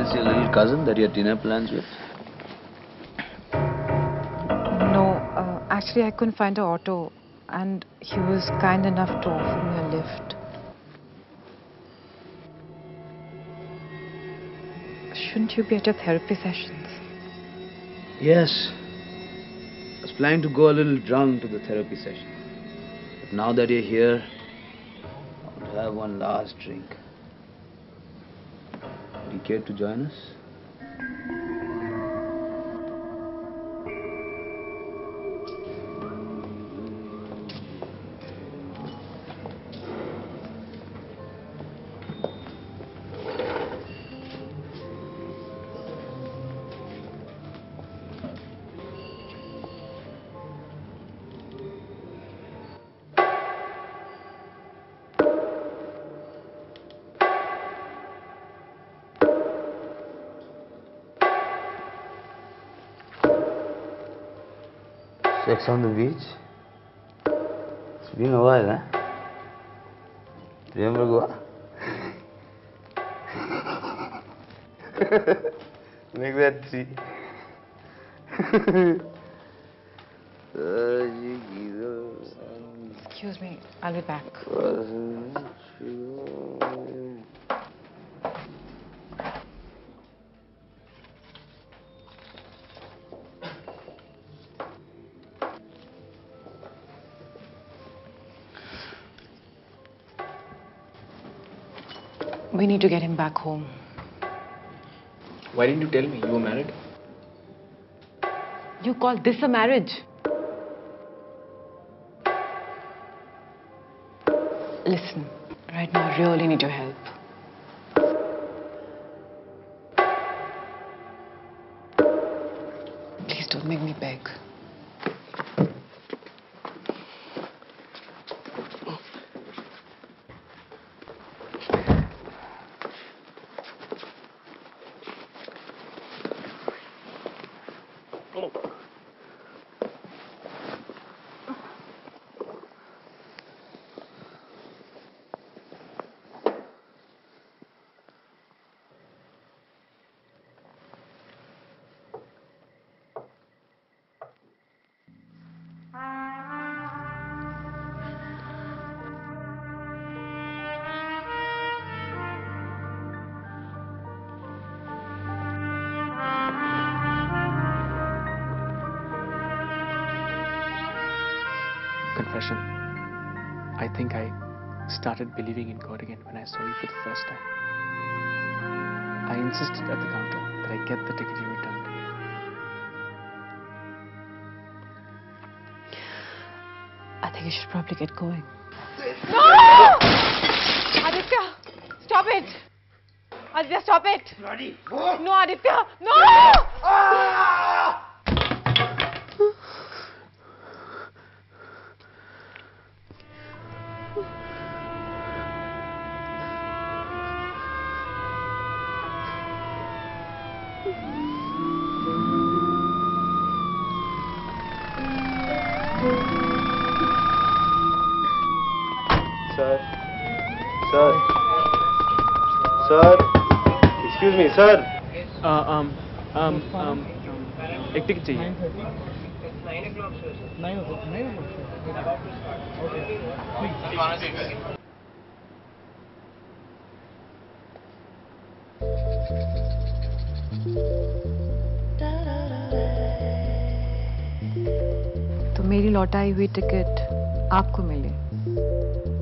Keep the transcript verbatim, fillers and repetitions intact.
this your little cousin that you had dinner plans with? No, uh, actually I couldn't find an auto and he was kind enough to offer me a lift. Shouldn't you be at your therapy sessions? Yes. I was planning to go a little drunk to the therapy session. But now that you're here, I want to have one last drink. Would you care to join us? Sex on the beach? It's been a while, huh? Remember Goa? Make that three. Excuse me, I'll be back. We need to get him back home. Why didn't you tell me you were married? You call this a marriage? Listen, right now I really need your help. Please don't make me beg. Confession. I think I started believing in God again when I saw you for the first time. I insisted at the counter that I get the ticket you returned. I think you should probably get going. No! Aditya! Stop it! Aditya, stop it! Bloody No, Aditya! No! Ah! Sir, sir, sir, excuse me, sir. Uh, um, um, um, um, एक ticket चाहिए. तो मेरी लौटाई हुई ticket आपको मिली.